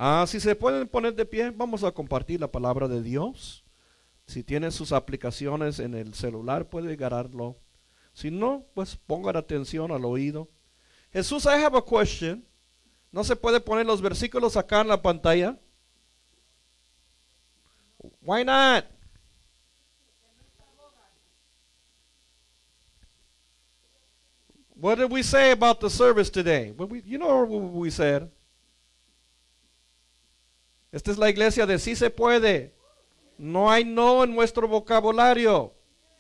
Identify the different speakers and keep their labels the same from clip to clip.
Speaker 1: Si se pueden poner de pie, vamos a compartir la palabra de Dios. Si tienen sus aplicaciones en el celular, puede agarrarlo. Si no, pues pongan atención al oído. Jesús, I have a question. ¿No se puede poner los versículos acá en la pantalla? Why not? What did we say about the service today? You know what we said. Esta es la iglesia de sí se puede. No hay no en nuestro vocabulario.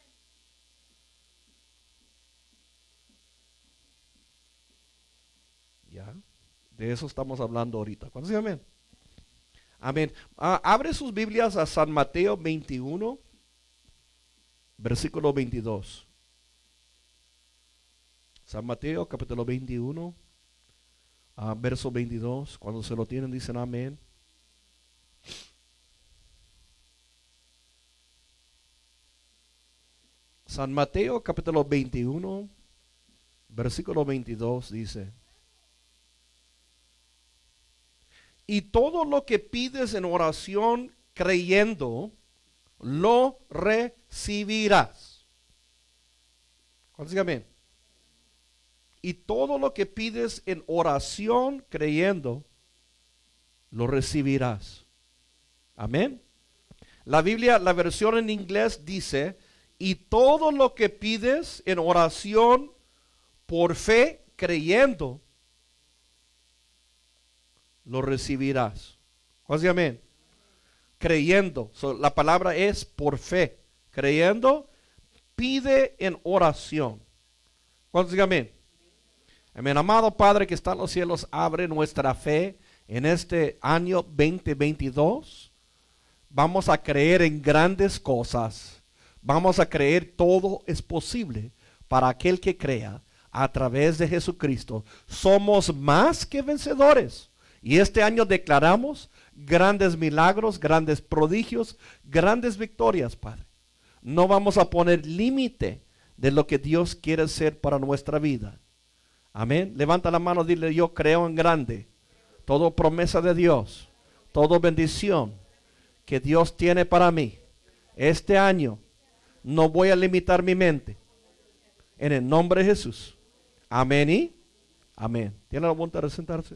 Speaker 1: Ya, de eso estamos hablando ahorita. ¿Cuántos dicen amén? Amén. Abre sus Biblias a San Mateo 21, versículo 22. San Mateo capítulo 21, verso 22. Cuando se lo tienen dicen amén. San Mateo capítulo 21, versículo 22 dice: y todo lo que pides en oración creyendo, lo recibirás. ¿Cuántos dicen amén? Y todo lo que pides en oración creyendo, lo recibirás. Amén. La Biblia, la versión en inglés dice: y todo lo que pides en oración por fe, creyendo, lo recibirás. ¿Cuántos dicen amén? Creyendo. La palabra es por fe. Creyendo, pide en oración. ¿Cuántos dicen amén? Amén. Amado Padre que está en los cielos, abre nuestra fe en este año 2022. Vamos a creer en grandes cosas. Vamos a creer todo es posible para aquel que crea a través de Jesucristo. Somos más que vencedores. Y este año declaramos grandes milagros, grandes prodigios, grandes victorias, Padre. No vamos a poner límite de lo que Dios quiere hacer para nuestra vida. Amén. Levanta la mano, dile: yo creo en grande. Todo promesa de Dios, toda bendición que Dios tiene para mí. Este año no voy a limitar mi mente. En el nombre de Jesús. Amén y amén. ¿Tiene la voluntad de sentarse?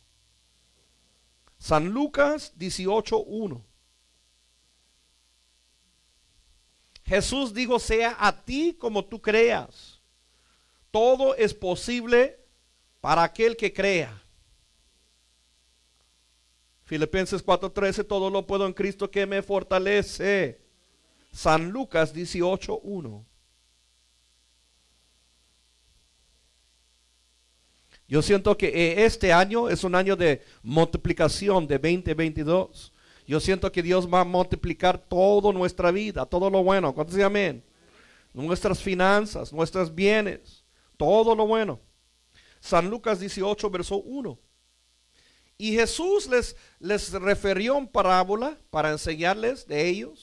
Speaker 1: San Lucas 18:1. Jesús dijo: sea a ti como tú creas. Todo es posible para aquel que crea. Filipenses 4:13. Todo lo puedo en Cristo que me fortalece. San Lucas 18:1. Yo siento que este año es un año de multiplicación de 2022. Yo siento que Dios va a multiplicar toda nuestra vida, todo lo bueno. ¿Cuántos dicen amén? Nuestras finanzas, nuestros bienes, todo lo bueno. San Lucas 18, verso 1. Y Jesús les refirió en parábola para enseñarles de ellos.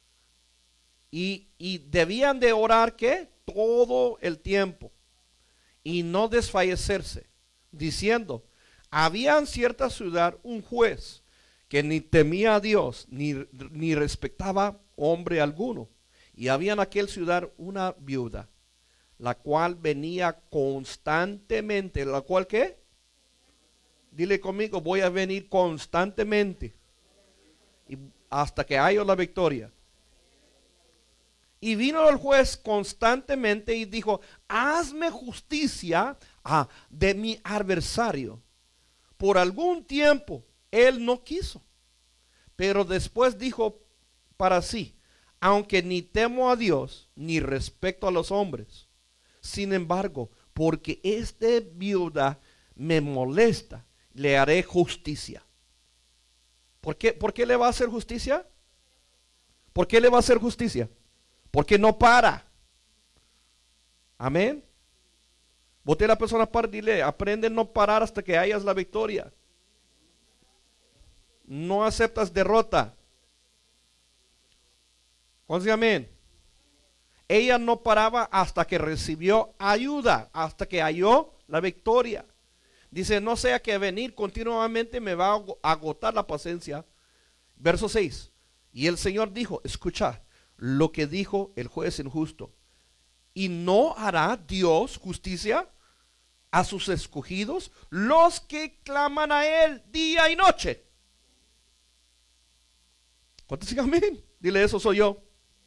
Speaker 1: Y debían de orar, ¿qué? Todo el tiempo. Y no desfallecerse, diciendo: había en cierta ciudad un juez que ni temía a Dios, ni respetaba hombre alguno. Y había en aquel ciudad una viuda, la cual venía constantemente. ¿La cual qué? Dile conmigo: voy a venir constantemente y hasta que haya la victoria. Y vino el juez constantemente y dijo: hazme justicia de mi adversario. Por algún tiempo él no quiso, pero después dijo para sí: aunque ni temo a Dios ni respeto a los hombres, sin embargo, porque esta viuda me molesta, le haré justicia. ¿Por qué le va a hacer justicia? ¿Por qué le va a hacer justicia? Porque no para. Amén. Bote a la persona para, dile: aprende a no parar hasta que hayas la victoria. No aceptas derrota. ¿Cuántos dicen amén? Ella no paraba hasta que recibió ayuda, hasta que halló la victoria. Dice, no sea que venir continuamente me va a agotar la paciencia. Verso 6. Y el Señor dijo, escucha lo que dijo el juez injusto. ¿Y no hará Dios justicia a sus escogidos, los que claman a Él día y noche? ¿Cuántos digan amén? Dile, eso soy yo.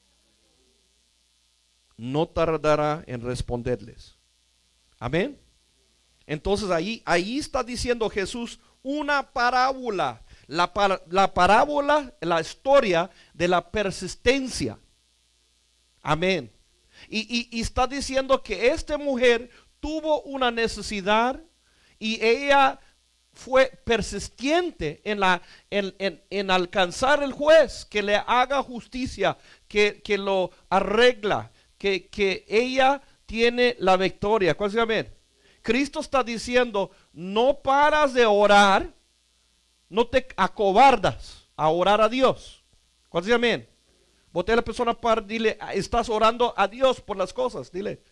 Speaker 1: No tardará en responderles. Amén. Entonces ahí está diciendo Jesús una parábola. La parábola, la historia de la persistencia. Amén. Y está diciendo que esta mujer tuvo una necesidad y ella fue persistente en alcanzar el juez que le haga justicia, que lo arregla, que ella tiene la victoria. ¿Cuál es el amén? Cristo está diciendo, no paras de orar, no te acobardas a orar a Dios. ¿Cuál es el amén? Boté a la persona para, dile, estás orando a Dios por las cosas, dile.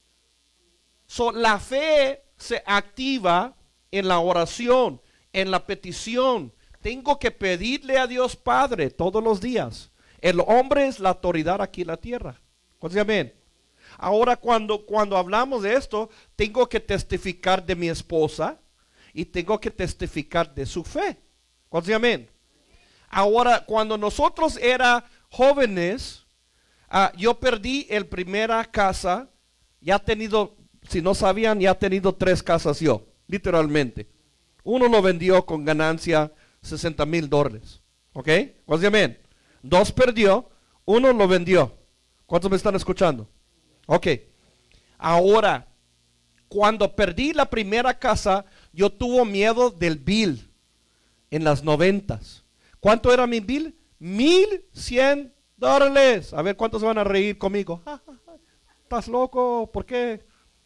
Speaker 1: La fe se activa en la oración, en la petición. Tengo que pedirle a Dios Padre todos los días. El hombre es la autoridad aquí en la tierra. ¿Cuál es el amén? Ahora cuando hablamos de esto, tengo que testificar de mi esposa y tengo que testificar de su fe. ¿Cuál es el amén? Ahora, cuando nosotros era jóvenes, yo perdí el primera casa. Ya he tenido, si no sabían, ya he tenido 3 casas yo, literalmente. Uno lo vendió con ganancia $60,000. ¿Ok? ¿Cuál es el amén? 2 perdió, 1 lo vendió. ¿Cuántos me están escuchando? Ok. Ahora, cuando perdí la primera casa, yo tuve miedo del bill en las 90s. ¿Cuánto era mi bill? $1,100. A ver, ¿cuántos se van a reír conmigo? ¿Estás loco? ¿Por qué?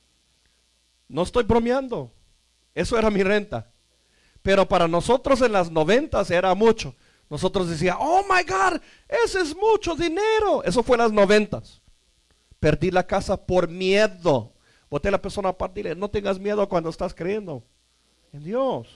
Speaker 1: No estoy bromeando. Eso era mi renta. Pero para nosotros en las 90s era mucho. Nosotros decíamos, oh my God, ese es mucho dinero. Eso fue en las 90s. Perdí la casa por miedo. Boté a la persona aparte y dile, no tengas miedo cuando estás creyendo en Dios.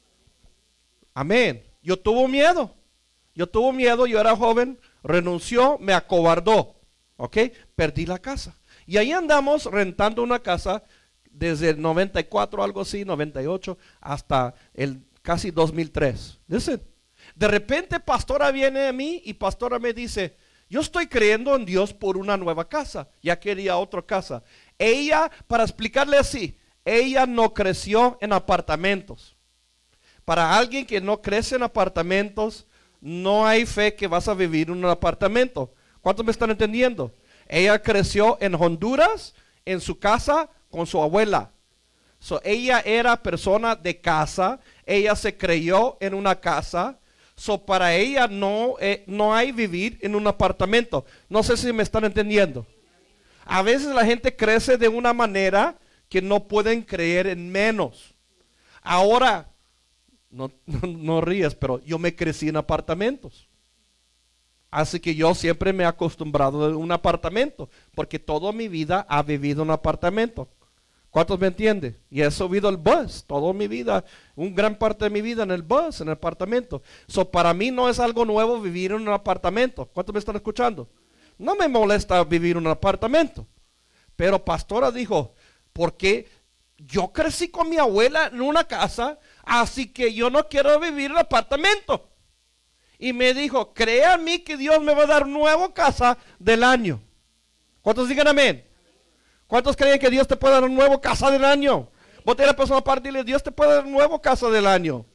Speaker 1: Amén. Yo tuve miedo, yo era joven, renunció, me acobardó. Ok, perdí la casa. Y ahí andamos rentando una casa desde el 94, algo así, 98, hasta el casi 2003. Listen. De repente pastora viene a mí y pastora me dice, yo estoy creyendo en Dios por una nueva casa. Ya quería otra casa. Ella, para explicarle así, ella no creció en apartamentos. Para alguien que no crece en apartamentos, no hay fe que vas a vivir en un apartamento. ¿Cuántos me están entendiendo? Ella creció en Honduras, en su casa, con su abuela. Ella era persona de casa, ella se creyó en una casa. Para ella no hay vivir en un apartamento. No sé si me están entendiendo. A veces la gente crece de una manera que no pueden creer en menos. Ahora, no rías, pero yo me crecí en apartamentos. Así que yo siempre me he acostumbrado a un apartamento, porque toda mi vida he vivido en un apartamento. ¿Cuántos me entienden? Y he subido el bus toda mi vida, un gran parte de mi vida en el bus, en el apartamento. Para mí no es algo nuevo vivir en un apartamento. ¿Cuántos me están escuchando? No me molesta vivir en un apartamento. Pero pastora dijo, porque yo crecí con mi abuela en una casa, así que yo no quiero vivir en un apartamento. Y me dijo, crea a mí que Dios me va a dar nueva casa del año. ¿Cuántos digan amén? ¿Cuántos creen que Dios te puede dar una nueva casa del año? Bote a la persona aparte y dile, Dios te puede dar una nueva casa del año.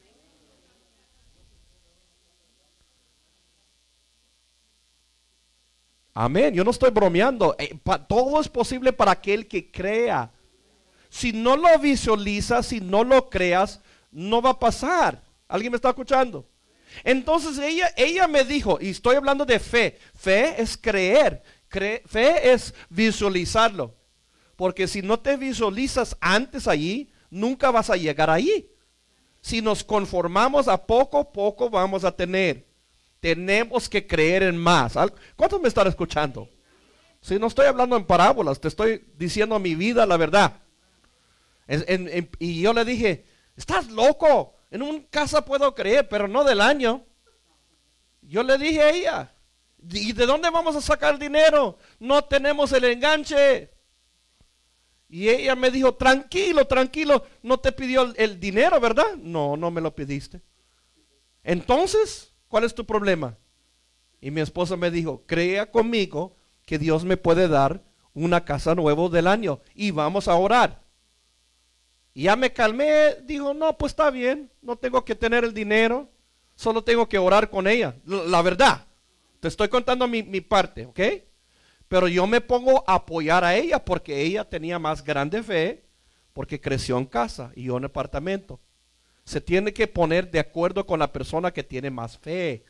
Speaker 1: Amén, yo no estoy bromeando. Todo es posible para aquel que crea. Si no lo visualizas, si no lo creas, no va a pasar. ¿Alguien me está escuchando? Entonces ella me dijo, y estoy hablando de fe. Fe es creer. Fe es visualizarlo. Porque si no te visualizas antes allí, nunca vas a llegar allí. Si nos conformamos a poco vamos a tener. Tenemos que creer en más. ¿Cuántos me están escuchando? Si no estoy hablando en parábolas, te estoy diciendo mi vida la verdad. Y yo le dije, Estás loco. En una casa puedo creer, pero no del año. Yo le dije a ella, ¿y de dónde vamos a sacar dinero? No tenemos el enganche. Y ella me dijo, tranquilo, tranquilo, no te pidió el dinero, ¿verdad? No, no me lo pediste. Entonces, ¿cuál es tu problema? Y mi esposa me dijo, crea conmigo que Dios me puede dar una casa nueva del año y vamos a orar. Y ya me calmé, dijo, no, pues está bien, no tengo que tener el dinero, solo tengo que orar con ella. La verdad, te estoy contando mi parte, ¿ok? Pero yo me pongo a apoyar a ella porque ella tenía más grande fe, porque creció en casa y yo en apartamento. Se tiene que poner de acuerdo con la persona que tiene más fe.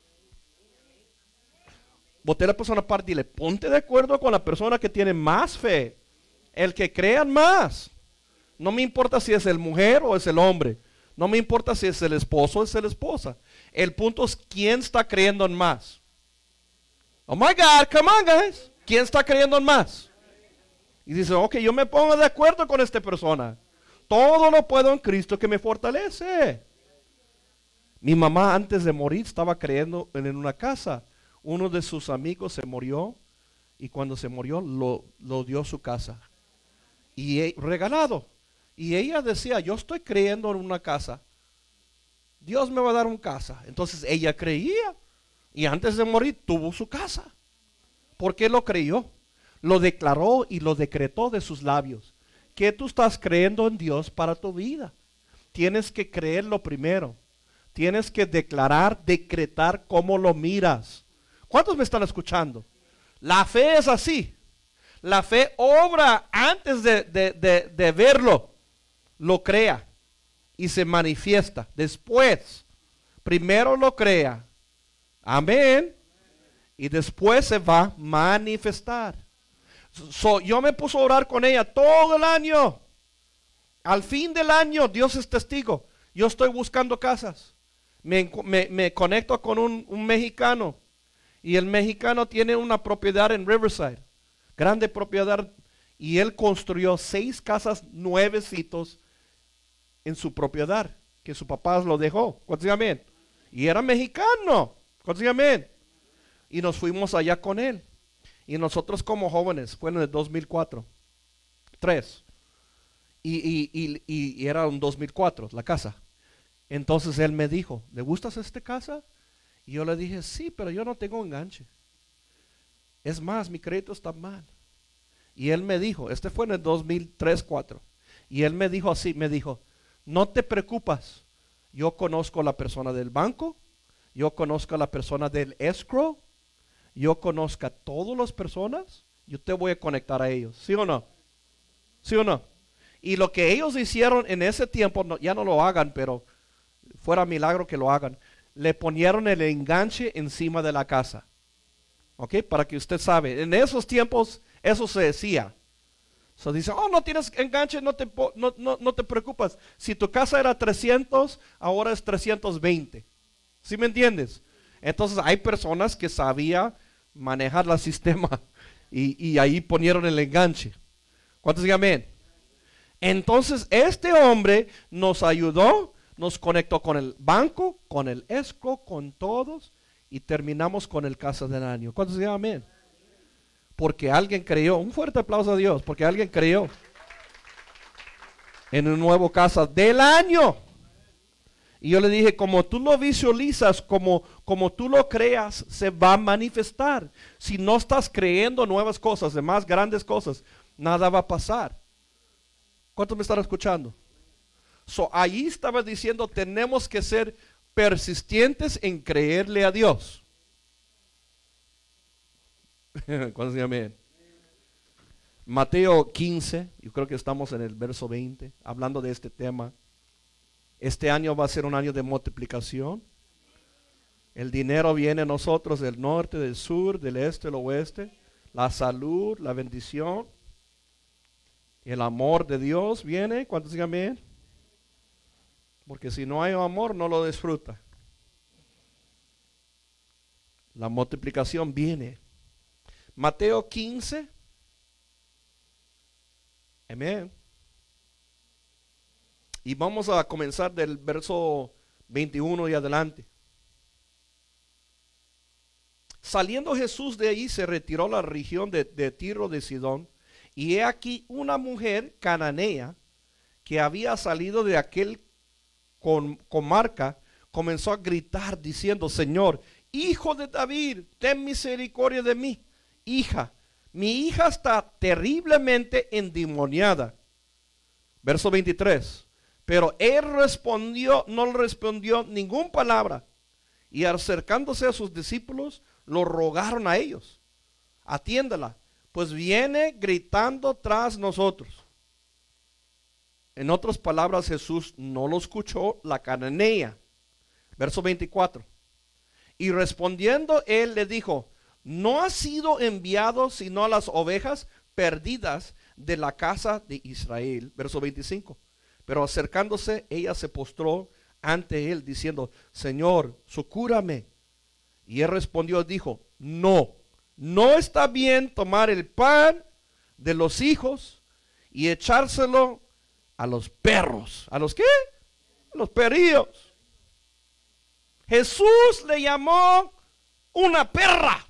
Speaker 1: Boté a la persona aparte, dile, ponte de acuerdo con la persona que tiene más fe, el que crean más. No me importa si es el mujer o es el hombre. No me importa si es el esposo o es la esposa. El punto es quién está creyendo en más. Oh my God, come on guys. ¿Quién está creyendo en más? Y dice, ok, yo me pongo de acuerdo con esta persona. Todo lo puedo en Cristo que me fortalece. Mi mamá antes de morir estaba creyendo en una casa. Uno de sus amigos se murió y cuando se murió lo dio su casa. Y regalado. Y ella decía, yo estoy creyendo en una casa. Dios me va a dar una casa. Entonces ella creía. Y antes de morir tuvo su casa. ¿Por qué lo creyó? Lo declaró y lo decretó de sus labios. ¿Qué tú estás creyendo en Dios para tu vida? Tienes que creerlo primero. Tienes que declarar, decretar cómo lo miras. ¿Cuántos me están escuchando? La fe es así. La fe obra antes de verlo. Lo crea y se manifiesta. Después, primero lo crea. Amén. Y después se va a manifestar. Yo me puse a orar con ella todo el año. Al fin del año, Dios es testigo. Yo estoy buscando casas. Me conecto con un mexicano. Y el mexicano tiene una propiedad en Riverside. Grande propiedad. Y él construyó 6 casas nuevecitos en su propiedad. Que su papá lo dejó. ¿Cuántos dicen amén? Y era mexicano. ¿Cuántos dicen amén? Y nos fuimos allá con él. Y nosotros como jóvenes, fue en el 2004, 3. Y era un 2004 la casa. Entonces él me dijo, ¿le gustas esta casa? Y yo le dije, sí, pero yo no tengo enganche. Es más, mi crédito está mal. Y él me dijo, este fue en el 2003, 4. Y él me dijo así, me dijo, no te preocupes, yo conozco a la persona del banco, yo conozco a la persona del escrow, yo conozco a todas las personas, yo te voy a conectar a ellos. ¿Sí o no? ¿Sí o no? Y lo que ellos hicieron en ese tiempo, ya no lo hagan, pero fuera milagro que lo hagan. Le ponieron el enganche encima de la casa. ¿Ok? Para que usted sabe. En esos tiempos eso se decía. So dice, oh, no tienes enganche, no te preocupes. Si tu casa era 300, ahora es 320. ¿Sí me entiendes? Entonces hay personas que sabían manejar el sistema y ahí ponieron el enganche. ¿Cuántos digan amén? Entonces este hombre nos ayudó, nos conectó con el banco, con el escrow, con todos y terminamos con el casa del año. ¿Cuántos digan amén? Porque alguien creyó, un fuerte aplauso a Dios, porque alguien creyó en un nuevo casa del año. Y yo le dije, como tú lo visualizas, como tú lo creas, se va a manifestar. Si no estás creyendo nuevas cosas, de más grandes cosas, nada va a pasar. ¿Cuántos me están escuchando? Ahí estaba diciendo, tenemos que ser persistentes en creerle a Dios. ¿Cuántos dicen amén? Mateo 15, yo creo que estamos en el verso 20, hablando de este tema. Este año va a ser un año de multiplicación. El dinero viene a nosotros del norte, del sur, del este, del oeste. La salud, la bendición. El amor de Dios viene. ¿Cuántos digan amén? Porque si no hay amor, no lo disfruta. La multiplicación viene. Mateo 15. Amén. Y vamos a comenzar del verso 21 y adelante. Saliendo Jesús de ahí, se retiró a la región de Tiro de Sidón. Y he aquí una mujer cananea que había salido de aquel comarca, comenzó a gritar diciendo: Señor, hijo de David, ten misericordia de mí, mi hija está terriblemente endemoniada. Verso 23. Pero él respondió, no le respondió ninguna palabra. Y acercándose a sus discípulos, lo rogaron a ellos: atiéndala, pues viene gritando tras nosotros. En otras palabras, Jesús no lo escuchó la cananea. Verso 24. Y respondiendo él le dijo: no ha sido enviado sino a las ovejas perdidas de la casa de Israel. Verso 25. Pero acercándose, ella se postró ante él diciendo: Señor, socúrame. Y él respondió, dijo: no está bien tomar el pan de los hijos y echárselo a los perros. ¿A los qué? A los perrillos. Jesús le llamó una perra.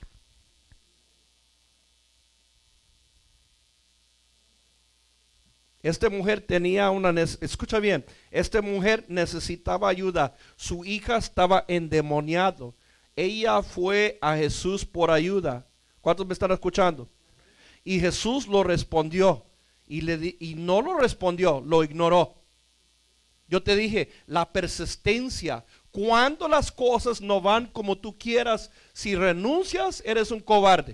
Speaker 1: Esta mujer tenía escucha bien, esta mujer necesitaba ayuda. Su hija estaba endemoniado. Ella fue a Jesús por ayuda. ¿Cuántos me están escuchando? Y Jesús lo respondió. Y no lo respondió, lo ignoró. Yo te dije, la persistencia. Cuando las cosas no van como tú quieras, si renuncias, eres un cobarde.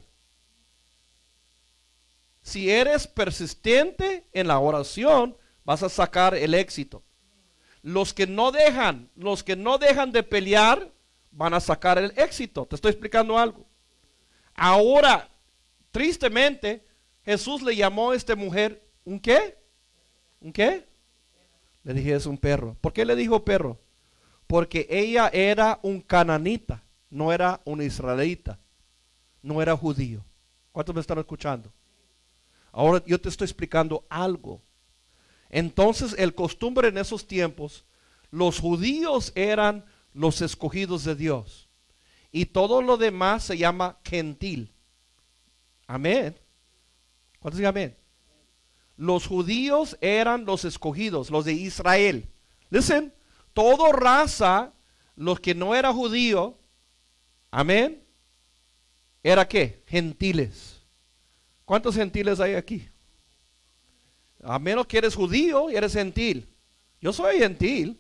Speaker 1: Si eres persistente en la oración, vas a sacar el éxito. Los que no dejan de pelear, van a sacar el éxito. Te estoy explicando algo. Ahora, tristemente, Jesús le llamó a esta mujer ¿un qué? ¿Un qué? Le dije, es un perro. ¿Por qué le dijo perro? Porque ella era un cananita, no era un israelita, no era judío. ¿Cuántos me están escuchando? Ahora yo te estoy explicando algo. Entonces el costumbre en esos tiempos, los judíos eran los escogidos de Dios. Y todo lo demás se llama gentil. Amén. ¿Cuántos dicen amén? Los judíos eran los escogidos, los de Israel. Listen, todo raza, los que no era judío, amén, ¿era qué? Gentiles. ¿Cuántos gentiles hay aquí? A menos que eres judío y eres gentil. Yo soy gentil.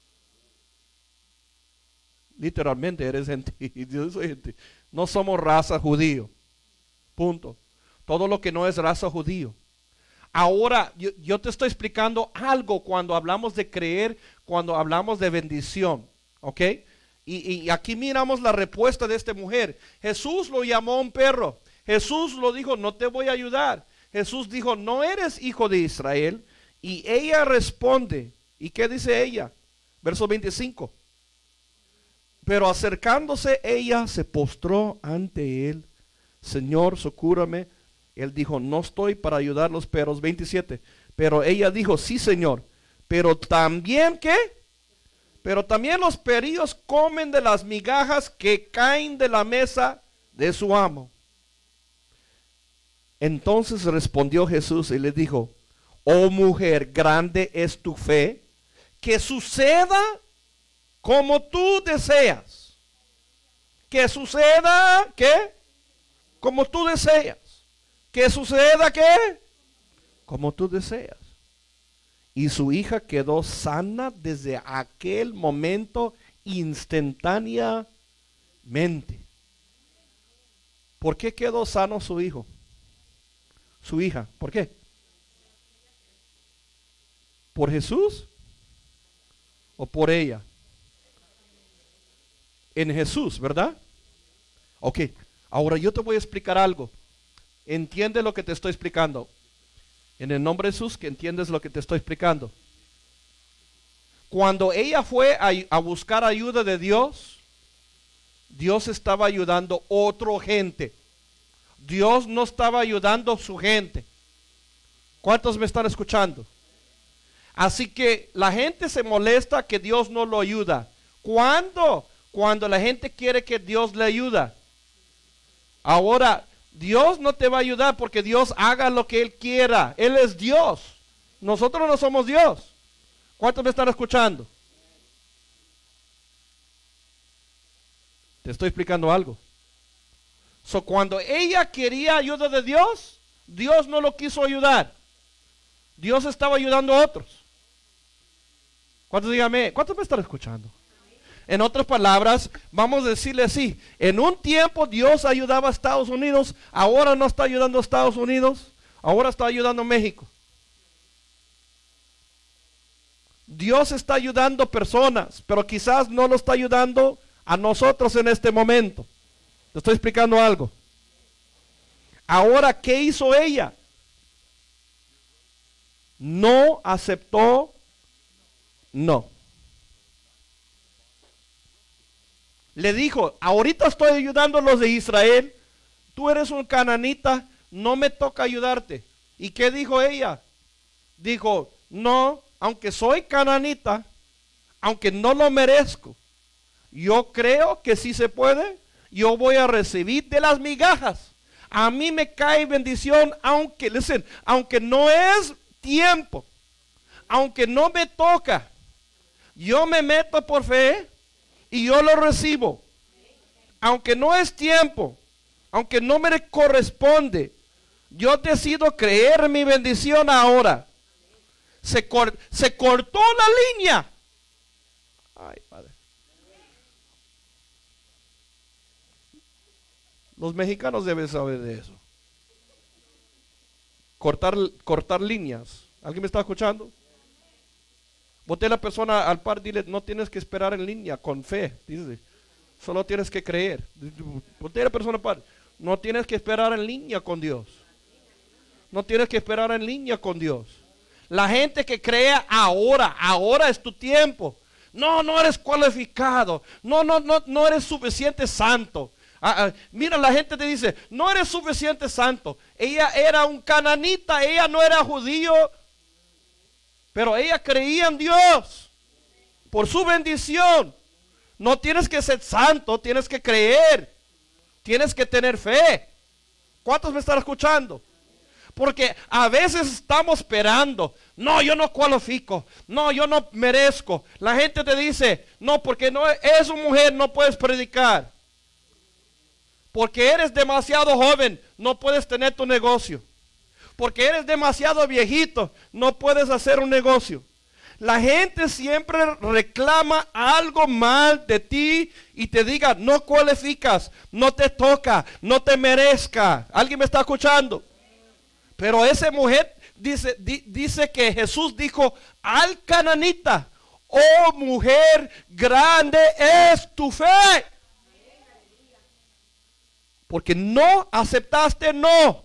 Speaker 1: Literalmente eres gentil. Yo soy gentil. No somos raza judío. Punto. Todo lo que no es raza judío. Ahora, yo te estoy explicando algo cuando hablamos de creer, cuando hablamos de bendición. ¿Ok? Y aquí miramos la respuesta de esta mujer. Jesús lo llamó un perro. Jesús lo dijo, no te voy a ayudar. Jesús dijo, no eres hijo de Israel. Y ella responde. ¿Y qué dice ella? Verso 25. Pero acercándose ella se postró ante él. Señor, socúrame. Él dijo, no estoy para ayudar los perros. 27. Pero ella dijo, sí, Señor. Pero también, ¿qué? Pero también los perrillos comen de las migajas que caen de la mesa de su amo. Entonces respondió Jesús y le dijo, oh mujer, grande es tu fe, que suceda como tú deseas. Que suceda, ¿qué? Como tú deseas. Que suceda, ¿qué? Como tú deseas. Y su hija quedó sana desde aquel momento instantáneamente. ¿Por qué quedó sano su hijo? Su hija, ¿por qué? ¿Por Jesús o por ella? En Jesús, ¿verdad? Ok, ahora yo te voy a explicar algo. Entiende lo que te estoy explicando. En el nombre de Jesús, que entiendes lo que te estoy explicando. Cuando ella fue a buscar ayuda de Dios, Dios estaba ayudando a otra gente. Dios no estaba ayudando a su gente. ¿Cuántos me están escuchando? Así que la gente se molesta que Dios no lo ayuda. ¿Cuándo? Cuando la gente quiere que Dios le ayuda. Ahora, Dios no te va a ayudar porque Dios haga lo que Él quiera. Él es Dios. Nosotros no somos Dios. ¿Cuántos me están escuchando? Te estoy explicando algo. Cuando ella quería ayuda de Dios, Dios no lo quiso ayudar. Dios estaba ayudando a otros. ¿Cuántos díganme? ¿Cuántos me están escuchando? En otras palabras, vamos a decirle así, en un tiempo Dios ayudaba a Estados Unidos, ahora no está ayudando a Estados Unidos, ahora está ayudando a México. Dios está ayudando a personas, pero quizás no lo está ayudando a nosotros en este momento. Te estoy explicando algo. Ahora, ¿qué hizo ella? No aceptó, no. Le dijo, ahorita estoy ayudando a los de Israel, tú eres un cananita, no me toca ayudarte. ¿Y qué dijo ella? Dijo, no, aunque soy cananita, aunque no lo merezco, yo creo que sí se puede, yo voy a recibir de las migajas. A mí me cae bendición, aunque no es tiempo, aunque no me toca, yo me meto por fe y yo lo recibo. Aunque no es tiempo, aunque no me corresponde, yo decido creer mi bendición ahora. Se cortó la línea. Ay, Padre. Los mexicanos deben saber de eso. Cortar líneas. ¿Alguien me está escuchando? Boté a la persona al par, dile, no tienes que esperar en línea, con fe, dice, solo tienes que creer. Boté a la persona al par, no tienes que esperar en línea con Dios. No tienes que esperar en línea con Dios. La gente que crea ahora es tu tiempo. No eres cualificado, no eres suficiente santo. Mira, la gente te dice, no eres suficiente santo. Ella era un cananita, ella no era judío, pero ella creía en Dios por su bendición. No tienes que ser santo, tienes que creer, tienes que tener fe. ¿Cuántos me están escuchando? Porque a veces estamos esperando, no, yo no cualifico, no, yo no merezco. La gente te dice, no, porque no es una mujer, no puedes predicar. Porque eres demasiado joven, no puedes tener tu negocio. Porque eres demasiado viejito, no puedes hacer un negocio. La gente siempre reclama algo mal de ti y te diga, no cualificas, no te toca, no te merezca. ¿Alguien me está escuchando? Pero esa mujer dice que Jesús dijo al cananita, oh mujer, grande es tu fe. Porque no aceptaste no.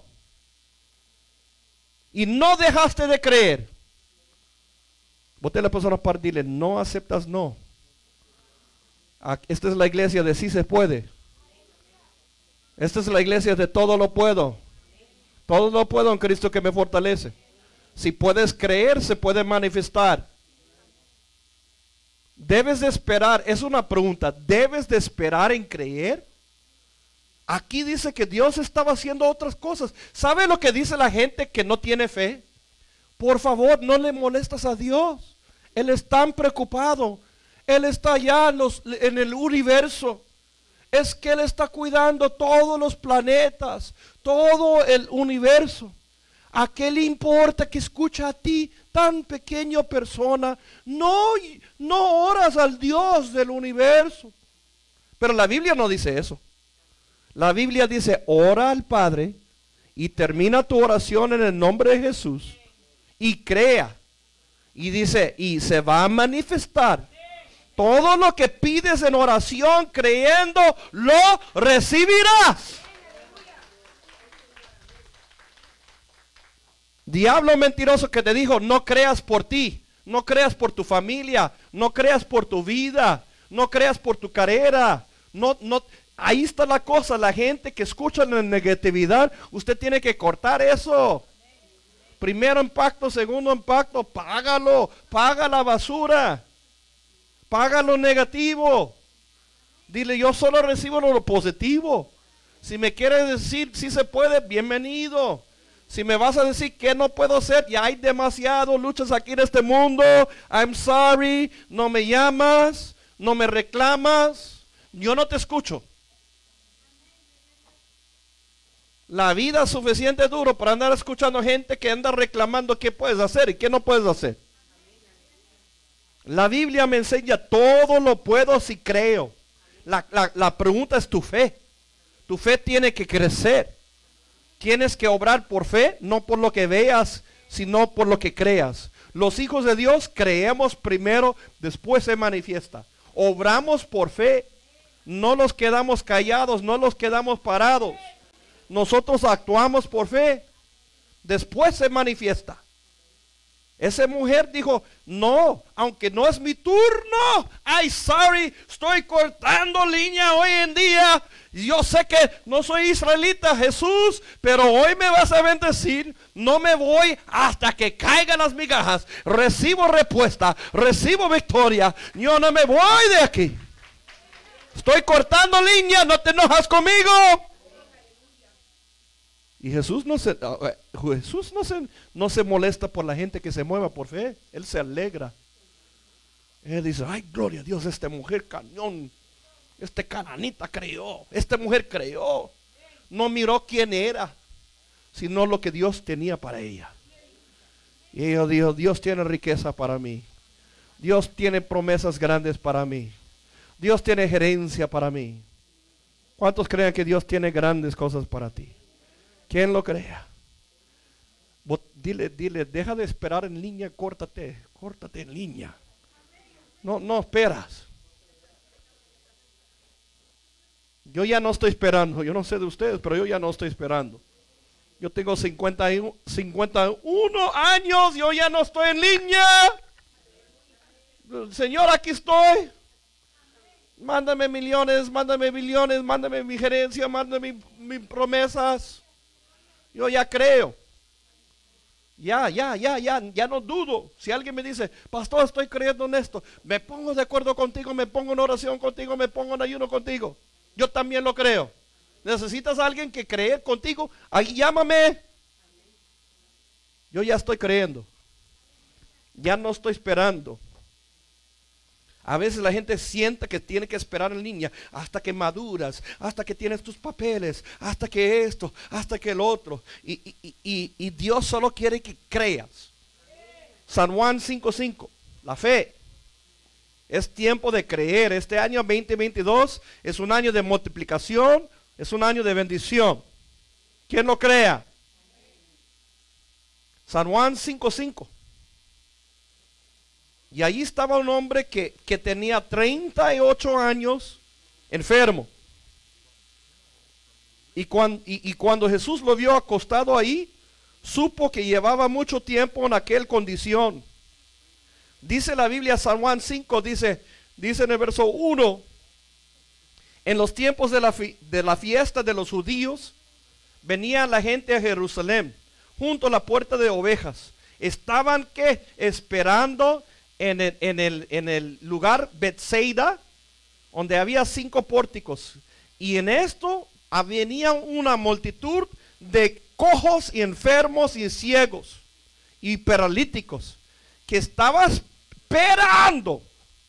Speaker 1: Y no dejaste de creer. Boté a la persona para dile, no aceptas no. Esta es la iglesia de sí se puede. Esta es la iglesia de todo lo puedo. Todo lo puedo en Cristo que me fortalece. Si puedes creer, se puede manifestar. Debes de esperar, es una pregunta, ¿debes de esperar en creer? Aquí dice que Dios estaba haciendo otras cosas. ¿Sabe lo que dice la gente que no tiene fe? Por favor, no le molestas a Dios. Él es tan preocupado. Él está allá en el universo. Es que Él está cuidando todos los planetas, todo el universo. ¿A qué le importa que escucha a ti, tan pequeña persona? No oras al Dios del universo. Pero la Biblia no dice eso. La Biblia dice, ora al Padre y termina tu oración en el nombre de Jesús y crea. Y dice, y se va a manifestar. Todo lo que pides en oración creyendo, lo recibirás. Diablo mentiroso que te dijo, no creas por ti, no creas por tu familia, no creas por tu vida, no creas por tu carrera, ahí está la cosa, la gente que escucha la negatividad, usted tiene que cortar eso. Primero impacto, segundo impacto, págalo, paga la basura, paga lo negativo. Dile, yo solo recibo lo positivo. Si me quieres decir si se puede, bienvenido. Si me vas a decir que no puedo hacer, ya hay demasiado luchas aquí en este mundo. I'm sorry, no me llamas, no me reclamas, yo no te escucho. La vida es suficiente duro para andar escuchando gente que anda reclamando qué puedes hacer y qué no puedes hacer. La Biblia me enseña todo lo puedo si creo. La pregunta es tu fe. Tu fe tiene que crecer. Tienes que obrar por fe, no por lo que veas, sino por lo que creas. Los hijos de Dios creemos primero, después se manifiesta. Obramos por fe, no nos quedamos callados, no nos quedamos parados. Nosotros actuamos por fe, después se manifiesta. Esa mujer dijo, no, aunque no es mi turno, ay, sorry, estoy cortando línea hoy en día. Yo sé que no soy israelita, Jesús, pero hoy me vas a bendecir. No me voy hasta que caigan las migajas. Recibo respuesta, recibo victoria. Yo no me voy de aquí. Estoy cortando línea, no te enojas conmigo. Y Jesús no se molesta por la gente que se mueva por fe. Él se alegra. Él dice, ay, gloria a Dios, esta mujer cañón, este cananita creyó, esta mujer creyó. No miró quién era, sino lo que Dios tenía para ella. Y ella dijo, Dios tiene riqueza para mí. Dios tiene promesas grandes para mí. Dios tiene gerencia para mí. ¿Cuántos creen que Dios tiene grandes cosas para ti? ¿Quién lo crea? Dile, deja de esperar en línea, córtate en línea. No esperas. Yo ya no estoy esperando, yo no sé de ustedes, pero yo ya no estoy esperando. Yo tengo 51 años, yo ya no estoy en línea. Señor, aquí estoy. Mándame millones, mándame billones, mándame mi gerencia, mándame mis promesas. Yo ya creo. Ya no dudo. Si alguien me dice, pastor, estoy creyendo en esto, me pongo de acuerdo contigo, me pongo en oración contigo, me pongo en ayuno contigo. Yo también lo creo. ¿Necesitas a alguien que cree contigo? Ahí llámame. Yo ya estoy creyendo. Ya no estoy esperando. A veces la gente siente que tiene que esperar en línea hasta que maduras, hasta que tienes tus papeles, hasta que esto, hasta que el otro. Y Dios solo quiere que creas. San Juan 5:5, la fe. Es tiempo de creer. Este año 2022 es un año de multiplicación, es un año de bendición. ¿Quién lo crea? San Juan 5:5. Y allí estaba un hombre que tenía 38 años enfermo. Y cuando Jesús lo vio acostado ahí, supo que llevaba mucho tiempo en aquella condición. Dice la Biblia, San Juan 5, dice en el verso 1, en los tiempos de la fiesta de los judíos, venía la gente a Jerusalén, junto a la puerta de ovejas. Estaban esperando en el lugar Betsaida, donde había 5 pórticos, y en esto venía una multitud de cojos y enfermos y ciegos y paralíticos que estaban esperando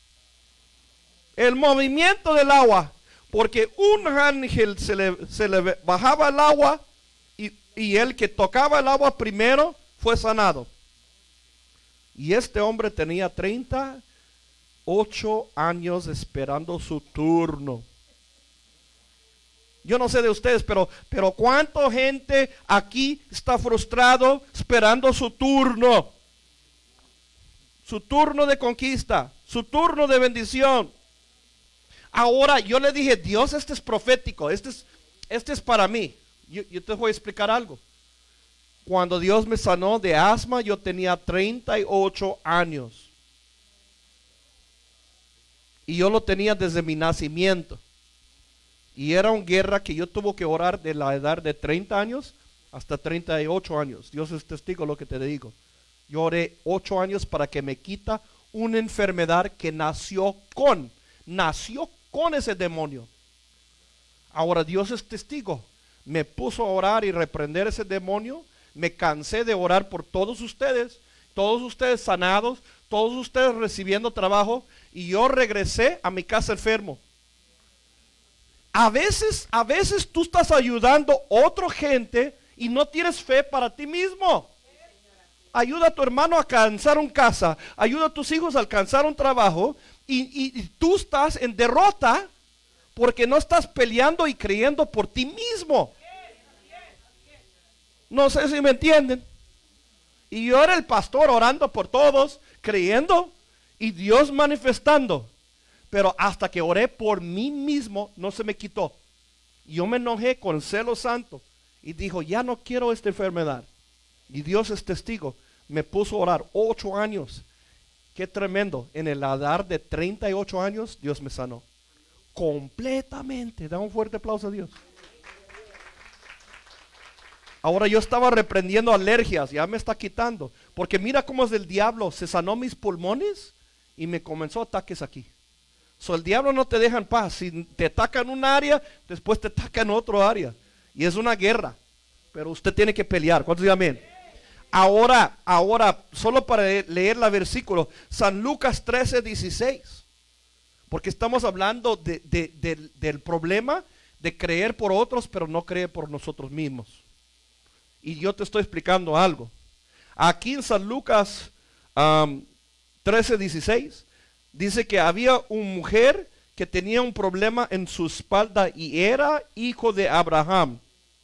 Speaker 1: el movimiento del agua, porque un ángel se le bajaba el agua y el que tocaba el agua primero fue sanado. Y este hombre tenía 38 años esperando su turno. Yo no sé de ustedes, pero cuánta gente aquí está frustrado esperando su turno de conquista, su turno de bendición. Ahora yo le dije, Dios, este es profético, este es para mí. Yo te voy a explicar algo. Cuando Dios me sanó de asma, yo tenía 38 años. Y yo lo tenía desde mi nacimiento. Y era una guerra que yo tuve que orar de la edad de 30 años hasta 38 años. Dios es testigo de lo que te digo. Yo oré 8 años para que me quita una enfermedad que nació con ese demonio. Ahora Dios es testigo. Me puso a orar y reprender ese demonio. Me cansé de orar por todos ustedes sanados, todos ustedes recibiendo trabajo, y yo regresé a mi casa enfermo. A veces tú estás ayudando a otra gente y no tienes fe para ti mismo. Ayuda a tu hermano a alcanzar una casa, ayuda a tus hijos a alcanzar un trabajo, y tú estás en derrota porque no estás peleando y creyendo por ti mismo. No sé si me entienden. Y yo era el pastor orando por todos, creyendo, y Dios manifestando. Pero hasta que oré por mí mismo, no se me quitó. Yo me enojé con el celo santo y dijo, ya no quiero esta enfermedad. Y Dios es testigo. Me puso a orar 8 años. Qué tremendo. En el edad de 38 años, Dios me sanó. Completamente. Da un fuerte aplauso a Dios. Ahora yo estaba reprendiendo alergias, ya me está quitando. Porque mira cómo es el diablo. Se sanó mis pulmones y me comenzó ataques aquí. El diablo no te deja en paz. Si te ataca en un área, después te ataca en otro área. Y es una guerra. Pero usted tiene que pelear. ¿Cuántos dicen amén? Ahora, solo para leer la versículo. San Lucas 13:16. Porque estamos hablando del problema de creer por otros, pero no creer por nosotros mismos. Y yo te estoy explicando algo. Aquí en San Lucas 13:16 dice que había una mujer que tenía un problema en su espalda y era hijo de Abraham.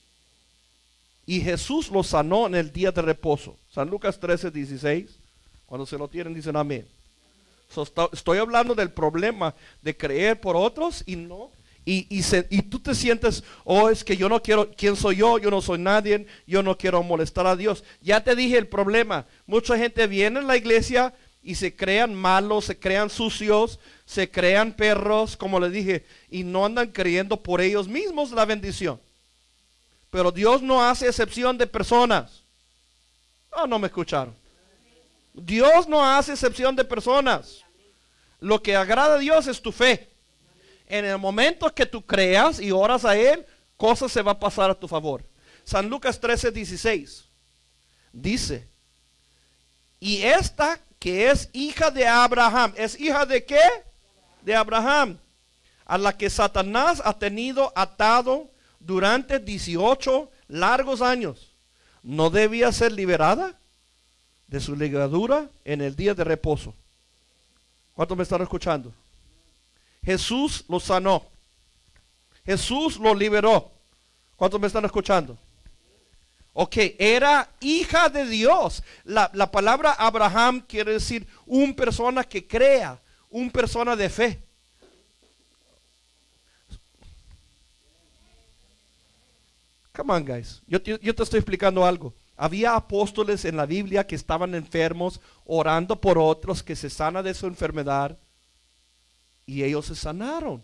Speaker 1: Y Jesús lo sanó en el día de reposo. San Lucas 13:16. Cuando se lo tienen dicen amén. Estoy hablando del problema de creer por otros y no. Y tú te sientes, oh, es que yo no quiero, ¿quién soy yo? Yo no soy nadie, yo no quiero molestar a Dios. Ya te dije el problema. Mucha gente viene en la iglesia y se crean malos, se crean sucios, se crean perros, como les dije, y no andan creyendo por ellos mismos la bendición. Pero Dios no hace excepción de personas. No me escucharon. Dios no hace excepción de personas. Lo que agrada a Dios es tu fe. En el momento que tú creas y oras a Él, cosas se va a pasar a tu favor. San Lucas 13:16 dice, y esta que es hija de Abraham, ¿es hija de qué? De Abraham, a la que Satanás ha tenido atado durante 18 largos años, ¿no debía ser liberada de su ligadura en el día de reposo? ¿Cuántos me están escuchando? Jesús lo sanó. Jesús lo liberó. ¿Cuántos me están escuchando? Ok, era hija de Dios. La palabra Abraham quiere decir una persona que crea, una persona de fe. Come on, guys. Yo te estoy explicando algo. Había apóstoles en la Biblia que estaban enfermos, orando por otros que se sana de su enfermedad. Y ellos se sanaron.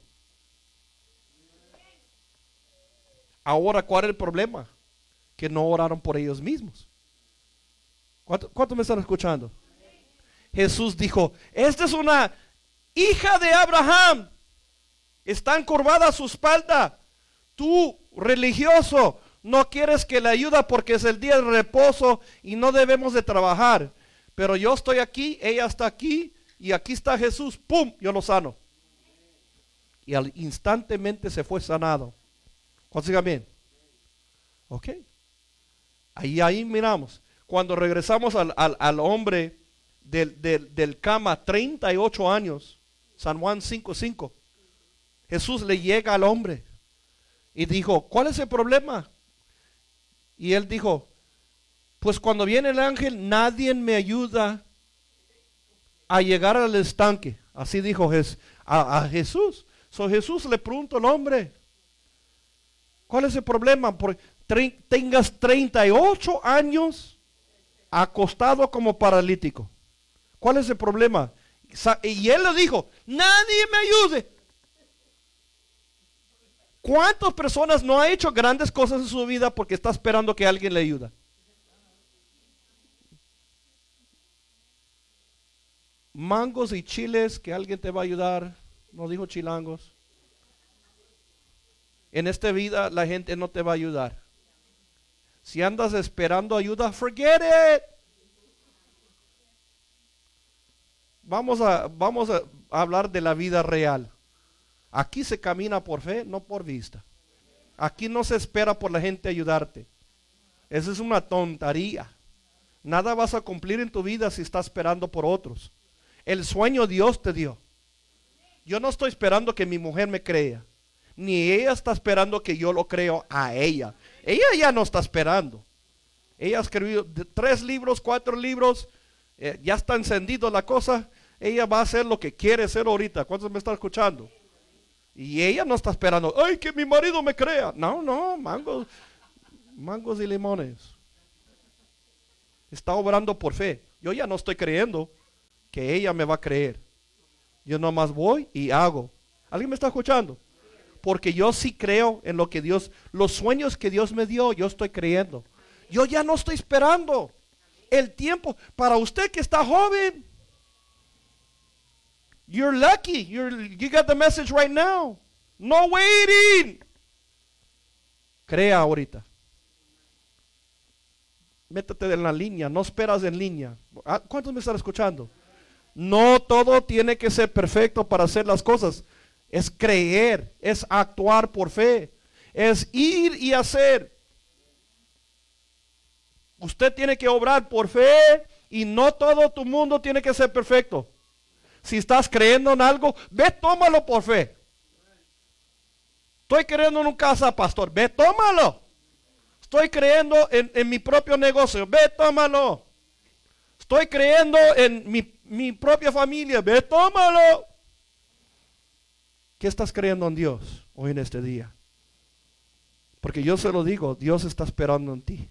Speaker 1: Ahora, ¿cuál es el problema? Que no oraron por ellos mismos. ¿Cuántos me están escuchando? Jesús dijo, esta es una hija de Abraham. Está encorvada a su espalda. Tú, religioso, no quieres que le ayude porque es el día de reposo y no debemos de trabajar. Pero yo estoy aquí, ella está aquí y aquí está Jesús. ¡Pum! Yo lo sano. Y al instantemente se fue sanado. ¿Cuántos digan bien? Ok. Ahí miramos. Cuando regresamos al hombre del cama, 38 años, San Juan 5:5, Jesús le llega al hombre y dijo, ¿cuál es el problema? Y él dijo, pues cuando viene el ángel, nadie me ayuda a llegar al estanque. Así dijo a Jesús. Jesús le preguntó al hombre, ¿cuál es el problema? Porque tengas 38 años acostado como paralítico. ¿Cuál es el problema? Y él le dijo, nadie me ayude. ¿Cuántas personas no ha hecho grandes cosas en su vida porque está esperando que alguien le ayude? Mangos y chiles que alguien te va a ayudar. No dijo chilangos. En esta vida la gente no te va a ayudar. Si andas esperando ayuda, forget it. Vamos a hablar de la vida real. Aquí se camina por fe, no por vista. Aquí no se espera por la gente ayudarte. Esa es una tontería. Nada vas a cumplir en tu vida si estás esperando por otros. El sueño Dios te dio. Yo no estoy esperando que mi mujer me crea, ni ella está esperando que yo lo creo a ella. Ella ya no está esperando. Ella ha escrito 3 libros, 4 libros, ya está encendido la cosa. Ella va a hacer lo que quiere hacer ahorita. ¿Cuántos me están escuchando? Y ella no está esperando, ay, que mi marido me crea. No, mangos y limones. Está obrando por fe. Yo ya no estoy creyendo que ella me va a creer. Yo nomás voy y hago. ¿Alguien me está escuchando? Porque yo sí creo en lo que Dios, los sueños que Dios me dio, yo estoy creyendo. Yo ya no estoy esperando el tiempo. Para usted que está joven, you're lucky. You got the message right now. No waiting. Crea ahorita. Métete en la línea. No esperas en línea. ¿Cuántos me están escuchando? No todo tiene que ser perfecto para hacer las cosas. Es creer, es actuar por fe, es ir y hacer. Usted tiene que obrar por fe y no todo tu mundo tiene que ser perfecto. Si estás creyendo en algo, ve, tómalo por fe. Estoy creyendo en un casa, pastor, ve, tómalo. Estoy creyendo en mi propio negocio, ve, tómalo. Estoy creyendo en mi propia familia, ve, tómalo. ¿Qué estás creyendo en Dios hoy en este día? Porque yo se lo digo, Dios está esperando en ti.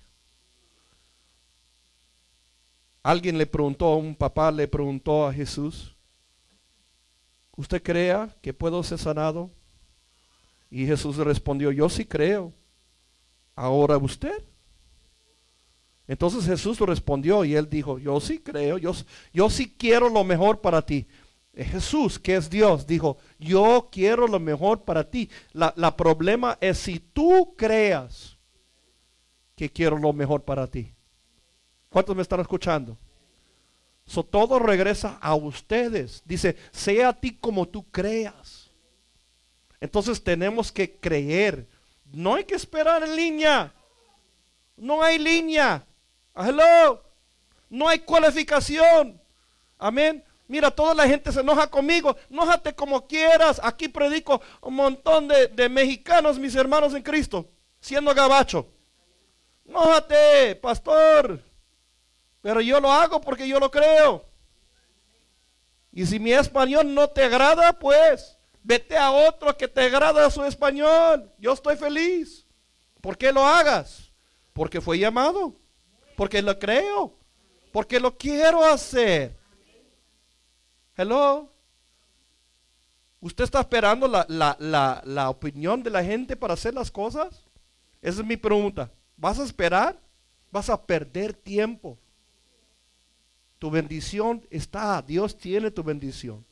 Speaker 1: Alguien le preguntó, un papá le preguntó a Jesús, ¿usted crea que puedo ser sanado? Y Jesús le respondió, yo sí creo. ¿Ahora usted? Entonces Jesús respondió y él dijo, yo sí creo, yo sí quiero lo mejor para ti. Jesús, que es Dios, dijo, yo quiero lo mejor para ti. La problema es si tú creas que quiero lo mejor para ti. ¿Cuántos me están escuchando? Todo regresa a ustedes. Dice, sea a ti como tú creas. Entonces tenemos que creer. No hay que esperar en línea. No hay línea. Hello. No hay cualificación. Amén. Mira, toda la gente se enoja conmigo. Enójate como quieras. Aquí predico un montón de mexicanos, mis hermanos en Cristo, siendo gabacho. Enójate, pastor. Pero yo lo hago porque yo lo creo. Y si mi español no te agrada, pues vete a otro que te agrada su español. Yo estoy feliz. ¿Por qué lo hagas? Porque fue llamado. Porque lo creo. Porque lo quiero hacer. Hello. ¿Usted está esperando la opinión de la gente para hacer las cosas? Esa es mi pregunta. ¿Vas a esperar? Vas a perder tiempo. Tu bendición está. Dios tiene tu bendición.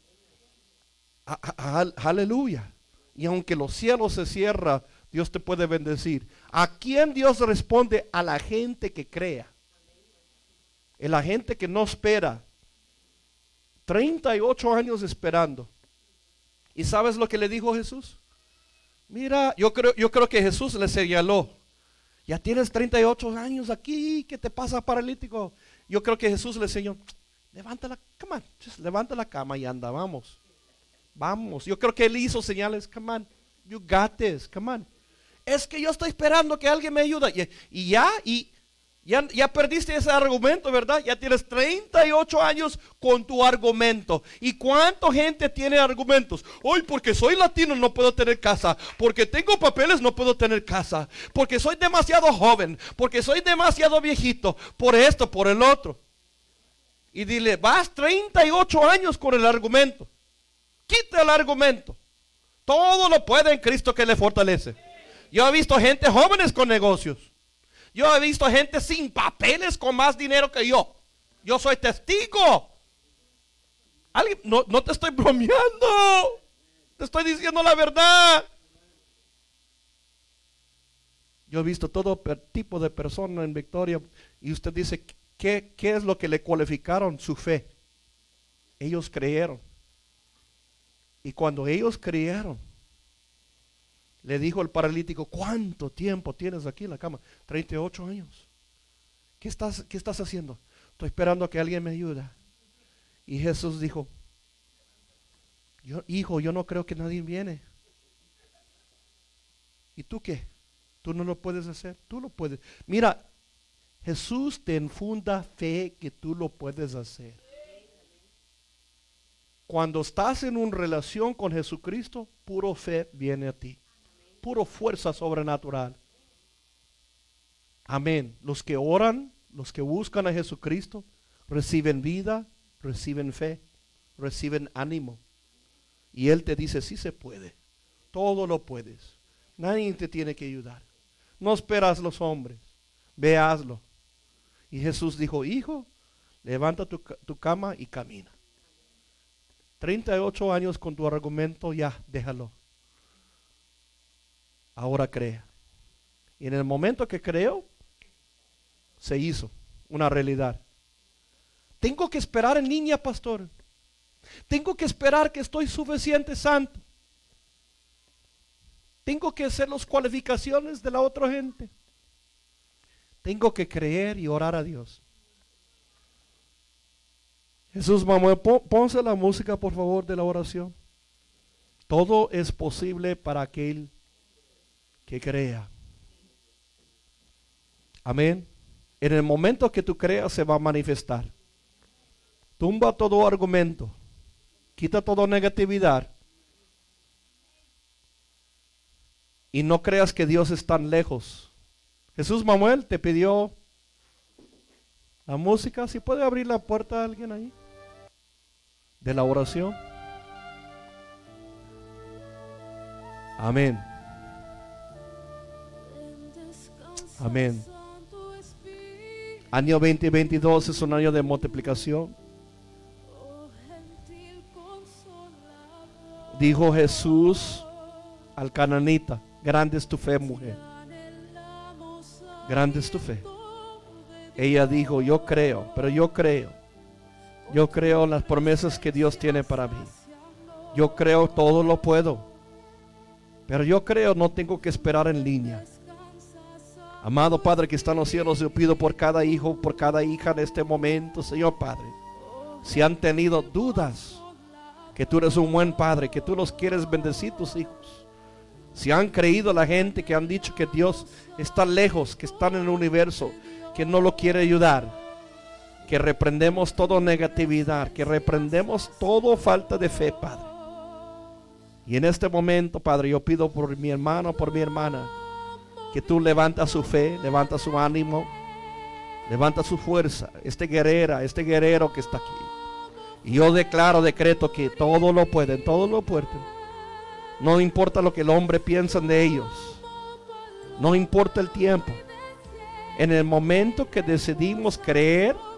Speaker 1: Aleluya. Y aunque los cielos se cierran, Dios te puede bendecir. ¿A quién Dios responde? A la gente que crea. A la gente que no espera. 38 años esperando. ¿Y sabes lo que le dijo Jesús? Mira, yo creo que Jesús le señaló. Ya tienes 38 años aquí. ¿Qué te pasa, paralítico? Yo creo que Jesús le enseñó. Levanta la cama. Levanta la cama y anda, vamos. Vamos. Yo creo que él hizo señales. Come on. You got this. Come on. Es que yo estoy esperando que alguien me ayude. Ya perdiste ese argumento, ¿verdad? Ya tienes 38 años con tu argumento. ¿Y cuánta gente tiene argumentos? Hoy porque soy latino no puedo tener casa. Porque tengo papeles no puedo tener casa. Porque soy demasiado joven. Porque soy demasiado viejito. Por esto, por el otro. Y dile, vas 38 años con el argumento. Quita el argumento. Todo lo puede en Cristo que le fortalece. Yo he visto gente jóvenes con negocios. Yo he visto gente sin papeles con más dinero que yo. Yo soy testigo. No te estoy bromeando. Te estoy diciendo la verdad. Yo he visto todo tipo de personas en Victoria. Y usted dice, ¿qué es lo que le cualificaron? Su fe. Ellos creyeron. Y cuando ellos creyeron, le dijo el paralítico, ¿cuánto tiempo tienes aquí en la cama? 38 años. ¿Qué estás haciendo? Estoy esperando a que alguien me ayude. Y Jesús dijo, hijo, yo no creo que nadie viene. ¿Y tú qué? ¿Tú no lo puedes hacer? Tú lo puedes. Mira, Jesús te infunda fe que tú lo puedes hacer. Cuando estás en una relación con Jesucristo, puro fe viene a ti. Puro fuerza sobrenatural. Amén. Los que oran, los que buscan a Jesucristo, reciben vida, reciben fe, reciben ánimo. Y Él te dice, sí se puede. Todo lo puedes. Nadie te tiene que ayudar. No esperas los hombres. Ve, hazlo. Y Jesús dijo, hijo, levanta tu cama y camina. 38 años con tu argumento, ya, déjalo. Ahora crea. Y en el momento que creo, se hizo una realidad. Tengo que esperar en línea, pastor. Tengo que esperar que estoy suficiente santo. Tengo que hacer las cualificaciones de la otra gente. Tengo que creer y orar a Dios. Jesús, mamá, ponse la música, por favor, de la oración. Todo es posible para aquel que crea. Amén. En el momento que tú creas, se va a manifestar. Tumba todo argumento. Quita toda negatividad. Y no creas que Dios es tan lejos. Jesús Manuel te pidió la música. ¿Si puede abrir la puerta a alguien ahí? De la oración. Amén. Amén. Año 2022 es un año de multiplicación. Dijo Jesús al cananita, grande es tu fe, mujer. Grande es tu fe. Ella dijo, yo creo, pero yo creo en las promesas que Dios tiene para mí. Yo creo todo lo puedo. Pero yo creo no tengo que esperar en línea. Amado Padre que está en los cielos, yo pido por cada hijo, por cada hija en este momento, Señor Padre. Si han tenido dudas, que tú eres un buen Padre, que tú los quieres bendecir tus hijos. Si han creído la gente que han dicho que Dios está lejos, que está en el universo, que no lo quiere ayudar, que reprendemos toda negatividad, que reprendemos toda falta de fe, Padre. Y en este momento, Padre, yo pido por mi hermano, por mi hermana, que tú levantas su fe, levantas su ánimo, levanta su fuerza, este guerrero que está aquí. Y yo decreto que todo lo pueden, todo lo pueden. No importa lo que el hombre piensa de ellos, no importa el tiempo. En el momento que decidimos creer,